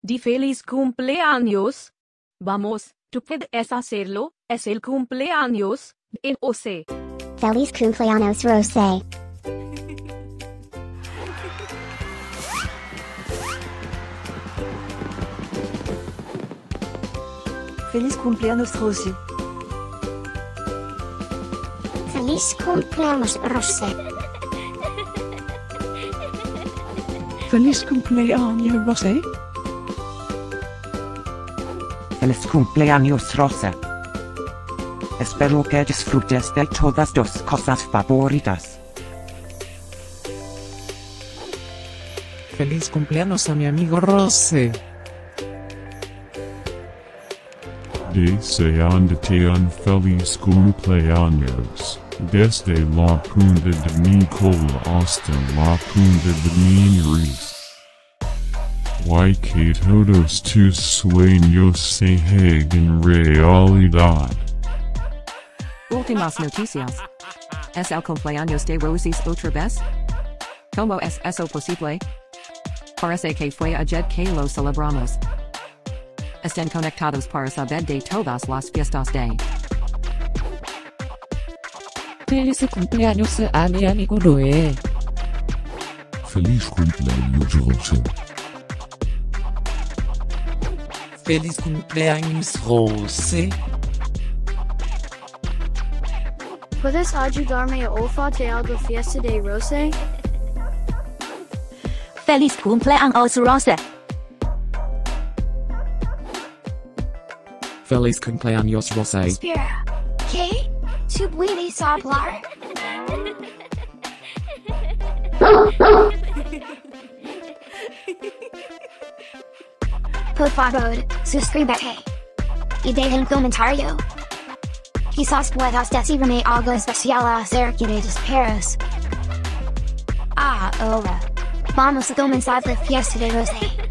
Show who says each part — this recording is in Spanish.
Speaker 1: di feliz cumpleaños. Vamos, tú puedes hacerlo, es el cumpleaños de Rose.
Speaker 2: Feliz Cumpleaños Rose.
Speaker 3: Feliz Cumpleaños Rose.
Speaker 2: Feliz Cumpleaños Rose.
Speaker 4: Feliz Cumpleaños Rose.
Speaker 5: Feliz Cumpleaños Rose. Espero que disfrutes de todas tus cosas favoritas.
Speaker 4: Feliz cumpleaños a mi amigo Rose.
Speaker 6: Deseándote un feliz cumpleaños, desde la punta de mi cola hasta la punta de mi nariz. Que todos tus sueños se hagan realidad.
Speaker 7: Últimas noticias. ¿Es el cumpleaños de Rose otra vez? ¿Cómo es eso posible? Parece que fue ayer que lo celebramos. Estén conectados para saber de todas las fiestas de.
Speaker 4: Feliz cumpleaños a mi amigo Rose.
Speaker 6: Feliz cumpleaños Rose.
Speaker 4: Feliz cumpleaños Rose.
Speaker 8: ¿Puedes ayudarme a olfatear la fiesta de Rose?
Speaker 1: Feliz cumpleaños Rose.
Speaker 4: Feliz cumpleaños Rose.
Speaker 2: Espera, ¿qué? ¿Tú puedes hablar? Por favor, suscríbete. Y deja un comentario. Quizás puedas decirme algo especial acerca de los perros. Ahora, vamos a comenzar la fiesta de Rose.